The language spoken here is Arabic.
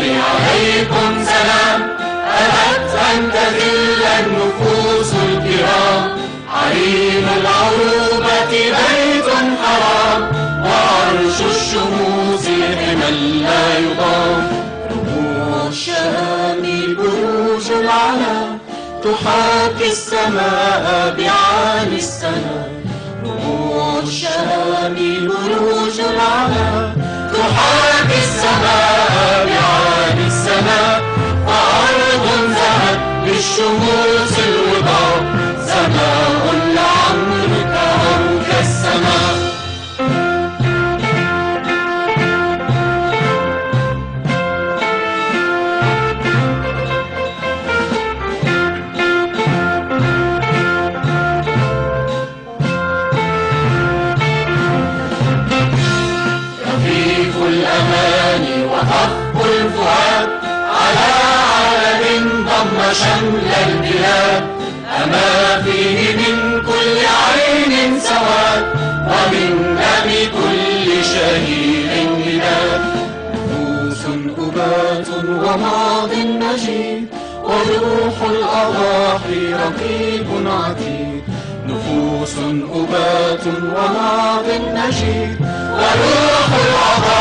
عليكم سلام. أتت أن تذل النفوس الكرام، حريم العروبة بيت حرام، وعرش الشموس حمى لا يضام. رموع الشام بروج العلا، تحاكي السماء بعالي السنا. رموع الشام بروج العلا، تحاكي السماء بعالي السنا. فأرض ذهب بالشموس الوضاء، سماء لعمرك أو كالسماء. رفيق الأمان وخف الفؤاد، على عالم ضم شمل البلاد. أما فيه من كل عين سواد، ومن دم كل شهيد مداد. نفوس أبات وماض مجيد، وروح الأضاحي رقيب عتيد. نفوس أبات وماض مجيد، وروح الأضاحي